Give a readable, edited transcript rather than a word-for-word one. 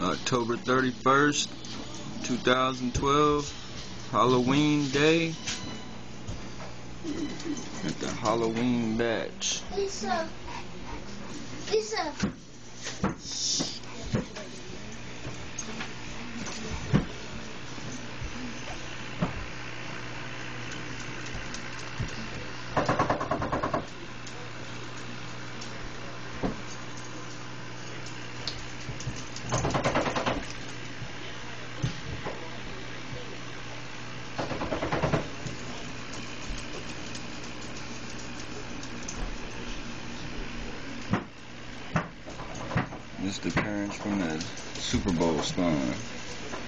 October 31st, 2012, Halloween day at the Halloween batch. Lisa. This is the carriage from the Super Bowl spawn.